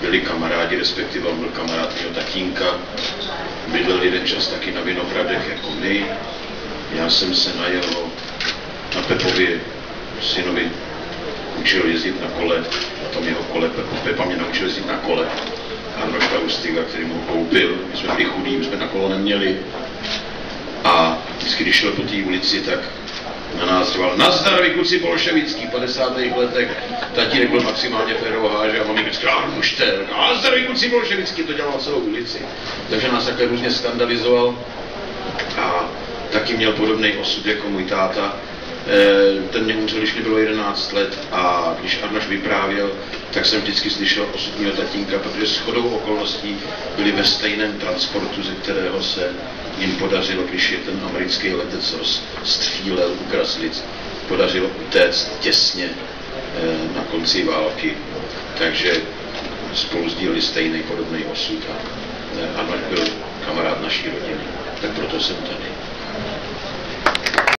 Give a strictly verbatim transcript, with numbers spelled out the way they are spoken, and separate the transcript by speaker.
Speaker 1: byli kamarádi, respektive on byl kamarád mého tatínka, bydlel jeden čas taky na Vinohradech jako my. Já jsem se na jeho, na Pepově synovi učil jezdit na kole, na tom jeho kole, Pepa mě naučil jezdit na kole. Arnošta Lustiga, který mu koupil, my jsme byli chudí, my jsme na kolo neměli. A vždycky, když šel po té ulici, tak na nás řval: nazdar, vy kluci bolševický, v padesátých letech. Tatínek byl maximálně férováže a mamík říkal: Arnošte, nazdar, vy kluci bolševický, to dělal celou ulici. Takže nás takhle různě skandalizoval a taky měl podobný osud jako můj táta. Ten mě umřel, když mi bylo jedenáct let, a když Arnoš vyprávěl, tak jsem vždycky slyšel osud mého tatínka, protože shodou okolností byli ve stejném transportu, ze kterého se jim podařilo, když je ten americký letec rozstřílel u Kraslic, podařilo utéct těsně na konci války. Takže spolu sdíleli stejný podobný osud a Arnoš byl kamarád naší rodiny. Tak proto jsem tady.